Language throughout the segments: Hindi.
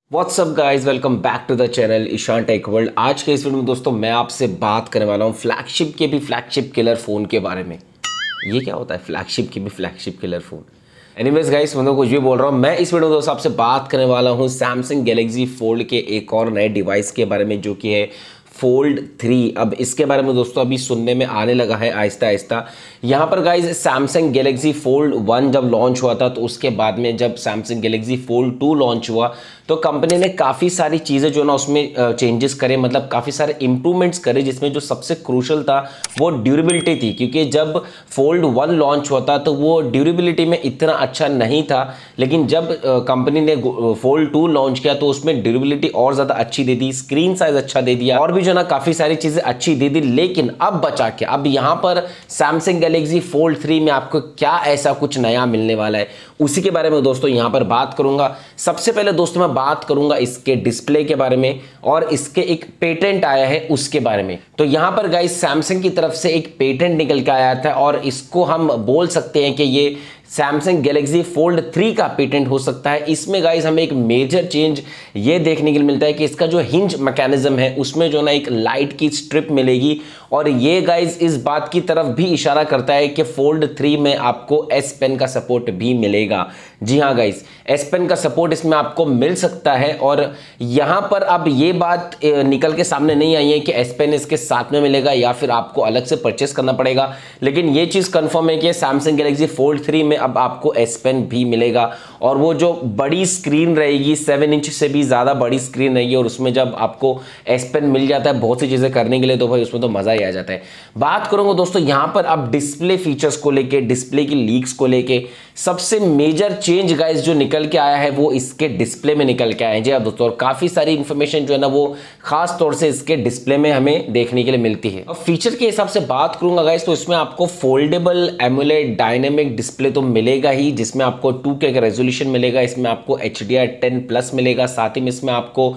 WhatsApp guys, welcome back to the channel Ishan tech world. आज के इस वीडियो में दोस्तों मैं आपसे बात करने वाला हूँ फ्लैगशिप के भी फ्लैगशिप किलर फ़ोन के बारे में। ये क्या होता है फ्लैगशिप की भी flagship killer phone? Anyways guys, मैं तो कुछ भी बोल रहा हूँ। मैं इस वीडियो में दोस्तों आपसे बात करने वाला हूँ सैमसंग गैलेक्सी फोल्ड के एक और नए डिवाइस के बारे में, जो कि है फोल्ड 3। अब इसके बारे में दोस्तों अभी सुनने में आने लगा है आहिस्ता आहिस्ता। यहाँ पर गाइज सैमसंग गैलेक्सी फोल्ड 1 जब लॉन्च हुआ था, तो उसके बाद में जब सैमसंग गैलेक्सी फोल्ड 2 लॉन्च हुआ तो कंपनी ने काफ़ी सारी चीज़ें जो ना उसमें चेंजेस करे, मतलब काफ़ी सारे इंप्रूवमेंट्स करे, जिसमें जो सबसे क्रूशल था वो ड्यूरेबिलिटी थी। क्योंकि जब फोल्ड 1 लॉन्च हुआ था तो वो ड्यूरेबिलिटी में इतना अच्छा नहीं था, लेकिन जब कंपनी ने फोल्ड 2 लॉन्च किया तो उसमें ड्यूरेबिलिटी और ज़्यादा अच्छी दे दी, स्क्रीन साइज अच्छा दे दिया और भी जो ना काफ़ी सारी चीज़ें अच्छी दे दी। लेकिन अब बचा क्या, अब यहाँ पर सैमसंग गैलेक्सी फोल्ड 3 में आपको क्या ऐसा कुछ नया मिलने वाला है, उसी के बारे में दोस्तों यहाँ पर बात करूंगा। सबसे पहले दोस्तों मैं बात करूंगा इसके डिस्प्ले के बारे में और इसके एक पेटेंट आया है उसके बारे में। तो यहाँ पर गाइस सैमसंग की तरफ से एक पेटेंट निकल के आया था और इसको हम बोल सकते हैं कि ये सैमसंग गैलेक्सी फोल्ड 3 का पेटेंट हो सकता है। इसमें गाइस हमें एक मेजर चेंज ये देखने के लिए मिलता है कि इसका जो हिंज मैकेनिज्म है उसमें जो ना एक लाइट की स्ट्रिप मिलेगी, और ये गाइस इस बात की तरफ भी इशारा करता है कि फोल्ड 3 में आपको एस पेन का सपोर्ट भी मिलेगा। जी हाँ गाइस, एस पेन का सपोर्ट इसमें आपको मिल सकता है। और यहाँ पर अब ये बात निकल के सामने नहीं आई है कि एस पेन इसके साथ में मिलेगा या फिर आपको अलग से परचेस करना पड़ेगा, लेकिन ये चीज़ कंफर्म है कि सैमसंग गैलेक्सी फोल्ड 3 में अब आपको एस पेन भी मिलेगा। और वो जो बड़ी स्क्रीन रहेगी, 7 इंच से भी ज़्यादा बड़ी स्क्रीन रहेगी, और उसमें जब आपको एस पेन मिल जाता है बहुत सी चीज़ें करने के लिए, तो भाई उसमें तो मज़ा ही आ जाता है। बात करूंगा दोस्तों यहाँ पर अब डिस्प्ले फीचर्स को लेके, डिस्प्ले की लीक्स को लेके सबसे मेजर चेंज गाइस जो निकल के आया है वो इसके डिस्प्ले में निकल के आया है। जी हाँ दोस्तों, और काफ़ी सारी इंफॉर्मेशन जो है ना वो खास तौर से इसके डिस्प्ले में हमें देखने के लिए मिलती है। अब फीचर के हिसाब से बात करूंगा गाइस, तो इसमें आपको फोल्डेबल एमुलेट डायनेमिक डिस्प्ले तो मिलेगा ही, जिसमें आपको 2K का रेजोल्यूशन मिलेगा। इसमें आपको HDR10+ मिलेगा, साथ ही में इसमें आपको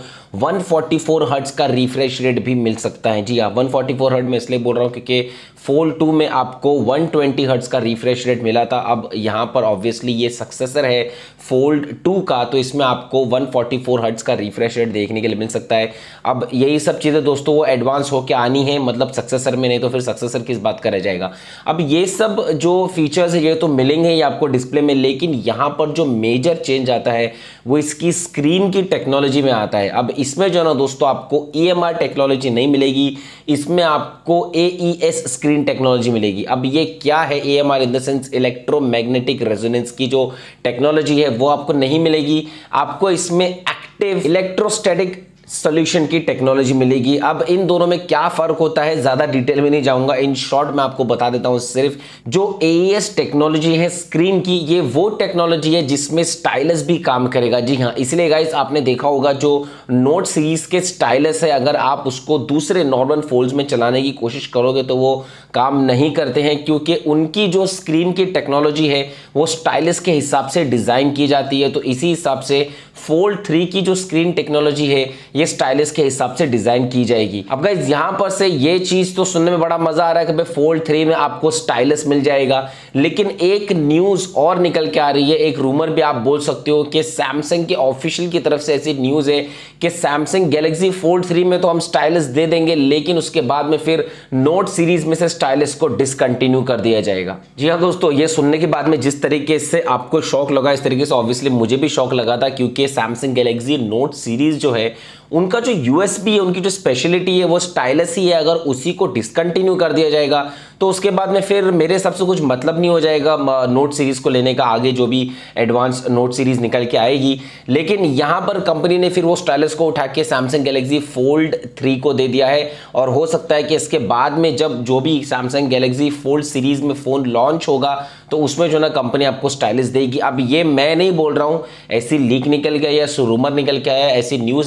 144 हर्ट्ज का रिफ्रेश रेट भी मिल सकता है। जी हाँ, 144 हर्ट्ज में इसलिए बोल रहा हूँ क्योंकि फोल्ड 2 में आपको 120 हर्ट्ज का रिफ्रेश रेट मिला था। अब यहाँ पर ऑब्वियसली ये सक्सेसर है फोल्ड 2 का, तो इसमें आपको 144 हर्ट्ज का रिफ्रेश रेट देखने के लिए मिल सकता है। अब यही सब चीज़ें दोस्तों वो एडवांस होकर आनी है, मतलब सक्सेसर में, नहीं तो फिर सक्सेसर किस बात का रह जाएगा। अब ये सब जो फीचर्स है ये तो मिलेंगे ही आपको डिस्प्ले में, लेकिन यहाँ पर जो मेजर चेंज आता है वो इसकी स्क्रीन की टेक्नोलॉजी में आता है। अब इसमें जो ना दोस्तों आपको EMR टेक्नोलॉजी नहीं मिलेगी, इसमें आपको AES स्क्रीन टेक्नोलॉजी मिलेगी। अब ये क्या है AMR, in the sense electromagnetic resonance की जो टेक्नोलॉजी है वो आपको नहीं मिलेगी, आपको इसमें एक्टिव इलेक्ट्रोस्टैटिक सॉल्यूशन की टेक्नोलॉजी मिलेगी। अब इन दोनों में क्या फर्क होता है ज़्यादा डिटेल में नहीं जाऊंगा, इन शॉर्ट मैं आपको बता देता हूं। सिर्फ जो AES टेक्नोलॉजी है स्क्रीन की, ये वो टेक्नोलॉजी है जिसमें स्टाइलस भी काम करेगा। जी हाँ, इसलिए गाइस आपने देखा होगा जो नोट सीरीज के स्टाइलस है, अगर आप उसको दूसरे नॉर्मल फोल्ड्स में चलाने की कोशिश करोगे तो वो काम नहीं करते हैं, क्योंकि उनकी जो स्क्रीन की टेक्नोलॉजी है वो स्टाइलस के हिसाब से डिज़ाइन की जाती है। तो इसी हिसाब से फोल्ड 3 की जो स्क्रीन टेक्नोलॉजी है ये स्टाइलिस के हिसाब से डिजाइन की जाएगी। अब गाइस यहां पर से ये चीज तो सुनने में बड़ा मजा आ रहा है कि भाई फोल्ड 3 में आपको स्टाइलिस मिल जाएगा, लेकिन एक न्यूज और निकल के आ रही है, एक रूमर भी आप बोल सकते हो कि सैमसंग के ऑफिशियल की तरफ से ऐसी न्यूज है कि सैमसंग गैलेक्सी फोल्ड 3 में तो हम स्टाइलिस दे देंगे, लेकिन उसके बाद में फिर नोट सीरीज में से स्टाइलिस को डिसकंटिन्यू कर दिया जाएगा। जी हाँ दोस्तों, ये सुनने के बाद में जिस तरीके से आपको शौक लगा, इस तरीके से ऑब्वियसली मुझे भी शौक लगा था, क्योंकि सैमसंग गैलेक्सी नोट सीरीज जो है उनका जो USB है, उनकी जो स्पेशलिटी है वो स्टाइलस ही है। अगर उसी को डिसकंटिन्यू कर दिया जाएगा तो उसके बाद में फिर मेरे हिसाब से कुछ मतलब नहीं हो जाएगा नोट सीरीज को लेने का, आगे जो भी एडवांस नोट सीरीज निकल के आएगी। लेकिन यहाँ पर कंपनी ने फिर वो स्टाइलस को उठा के सैमसंग गैलेक्सी फोल्ड 3 को दे दिया है, और हो सकता है कि इसके बाद में जब जो भी सैमसंग गैलेक्सी फोल्ड सीरीज में फोन लॉन्च होगा तो उसमें जो ना कंपनी आपको स्टाइलिस देगी। अब ये मैं नहीं बोल रहा हूँ, ऐसी लीक निकल गई है, रूमर निकल के आया, ऐसी न्यूज निकल गई है,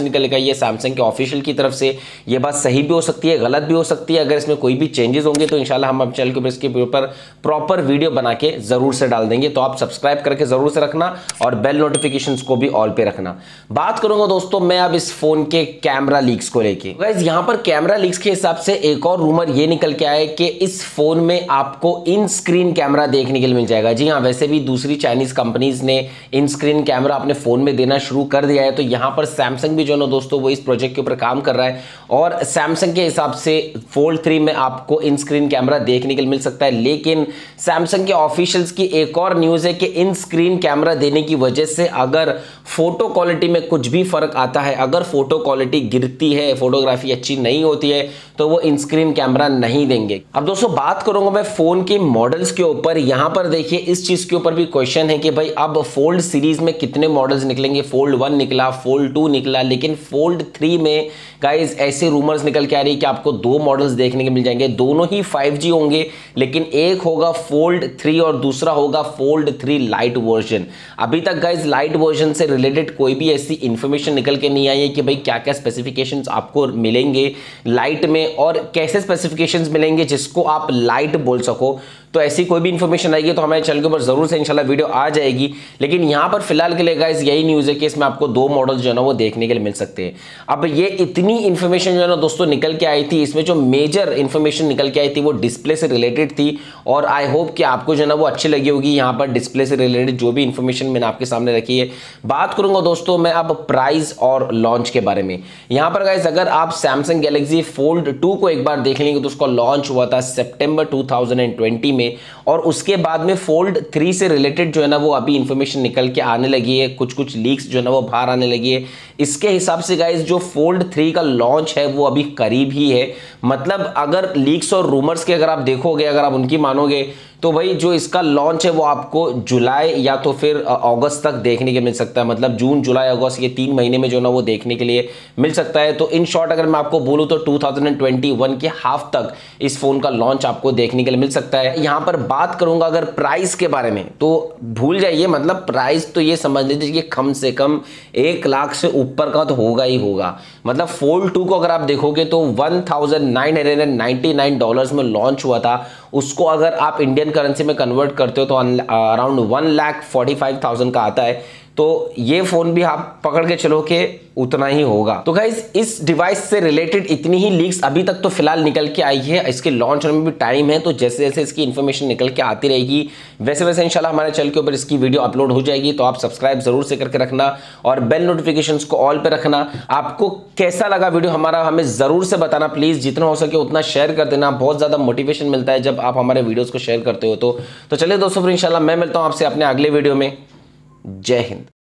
है सैमसंग के ऑफिशियल की तरफ से। ये बात सही भी हो सकती है, गलत भी हो सकती है। अगर इसमें कोई भी चेंजेस होंगे तो इंशाल्लाह हम अपने चैनल के ऊपर इसके ऊपर प्रॉपर वीडियो बना के जरूर से डाल देंगे। तो आप सब्सक्राइब करके जरूर से रखना और बेल नोटिफिकेशंस को भी ऑल पे रखना। बात करूंगा दोस्तों मैं अब इस फोन के कैमरा लीक्स को लेके। गाइस यहां पर कैमरा लीक्स के हिसाब से एक और रूमर ये निकल के आया है कि इस फोन में आपको इन स्क्रीन कैमरा देखने के लिए मिल जाएगा। जी हां, वैसे भी दूसरी चाइनीज कंपनीज ने इन स्क्रीन कैमरा अपने फोन में देना शुरू कर दिया है, तो यहां पर सैमसंग भी जो है दोस्तों वो इस प्रोजेक्ट के ऊपर काम कर रहा है। और सैमसंग के हिसाब से फोल्ड 3 में आपको इन स्क्रीन कैमरा देखने के लिए मिल सकता है। लेकिन सैमसंग के ऑफिशियल्स की एक और न्यूज है कि इन स्क्रीन कैमरा देने की वजह से अगर फोटो क्वालिटी में कुछ भी फर्क आता है, अगर फोटो क्वालिटी गिरती है, फोटोग्राफी अच्छी नहीं होती है, तो वो इन स्क्रीन कैमरा नहीं देंगे। अब दोस्तों बात करूंगा मैं फोन के मॉडल्स के ऊपर। यहां पर देखिए इस चीज के ऊपर भी क्वेश्चन है कि भाई अब फोल्ड सीरीज में कितने मॉडल्स निकलेंगे। फोल्ड 1 निकला, फोल्ड 2 निकला, लेकिन फोल्ड 3 में गाइस ऐसे रूमर्स निकल के आ रही है कि आपको 2 मॉडल्स देखने को मिल जाएंगे। दोनों ही 5G होंगे, लेकिन एक होगा फोल्ड 3 और दूसरा होगा फोल्ड 3 लाइट वर्जन। अभी तक गाइस लाइट वर्जन से रिलेटेड कोई भी ऐसी इंफॉर्मेशन निकल के नहीं आई है कि भाई क्या क्या स्पेसिफिकेशंस आपको मिलेंगे लाइट में और कैसे स्पेसिफिकेशंस मिलेंगे जिसको आप लाइट बोल सको। तो ऐसी कोई भी इंफॉर्मेशन आएगी तो हमारे चैनल के ऊपर जरूर से इंशाल्लाह वीडियो आ जाएगी। लेकिन यहां पर फिलहाल के लिए गाइस यही न्यूज़ है कि इसमें आपको 2 मॉडल जो है ना वो देखने के लिए मिल सकते हैं। अब ये इतनी इंफॉर्मेशन जो है ना दोस्तों निकल के आई थी, इसमें जो मेजर इंफॉर्मेशन निकल के आई थी वो डिस्प्ले से रिलेटेड थी और आई होप कि आपको जो है ना वो अच्छी लगी होगी। यहाँ पर डिस्प्ले से रिलेटेड जो भी इंफॉर्मेशन मैंने आपके सामने रखी है। बात करूंगा दोस्तों मैं अब प्राइस और लॉन्च के बारे में। यहाँ पर गाइस अगर आप सैमसंग गैलेक्सी फोल्ड 2 को एक बार देख लेंगे तो उसका लॉन्च हुआ था सितंबर 2020 में और उसके बाद में फोल्ड 3 से रिलेटेड जो है ना वो अभी इंफॉर्मेशन निकल के आने लगी है, कुछ लीक्स जो है ना वो बाहर आने लगी है। इसके हिसाब से गाइस जो फोल्ड 3 का लॉन्च है वो अभी करीब ही है। मतलब अगर लीक्स और रूमर्स के अगर आप देखोगे, अगर आप उनकी मानोगे तो भाई जो इसका लॉन्च है वो आपको जुलाई या तो फिर अगस्त तक देखने के मिल सकता है। मतलब जून जुलाई अगस्त ये 3 महीने में जो ना वो देखने के लिए मिल सकता है। तो इन शॉर्ट अगर मैं आपको बोलूं तो 2021 के हाफ तक इस फोन का लॉन्च आपको देखने के लिए मिल सकता है। यहां पर बात करूंगा अगर प्राइस के बारे में तो भूल जाइए, मतलब प्राइस तो ये समझ लीजिए कि कम से कम 1 लाख से ऊपर का तो होगा ही होगा। मतलब फोल्ड 2 को अगर आप देखोगे तो $1999 में लॉन्च हुआ था, उसको अगर आप इंडियन करेंसी में कन्वर्ट करते हो तो अराउंड 1,45,000 का आता है। तो ये फोन भी आप पकड़ के चलो कि उतना ही होगा। तो गाइस इस डिवाइस से रिलेटेड इतनी ही लीक्स अभी तक तो फिलहाल निकल के आई है। इसके लॉन्च होने में भी टाइम है, तो जैसे जैसे इसकी इंफॉर्मेशन निकल के आती रहेगी वैसे वैसे इंशाल्लाह हमारे चैनल के ऊपर इसकी वीडियो अपलोड हो जाएगी। तो आप सब्सक्राइब जरूर से करके रखना और बेल नोटिफिकेशंस को ऑल पे रखना। आपको कैसा लगा वीडियो हमारा हमें जरूर से बताना प्लीज, जितना हो सके उतना शेयर कर देना। बहुत ज्यादा मोटिवेशन मिलता है जब आप हमारे वीडियोस को शेयर करते हो। तो चलिए दोस्तों फिर इंशाल्लाह मैं मिलता हूं आपसे अपने अगले वीडियो में। जय हिंद।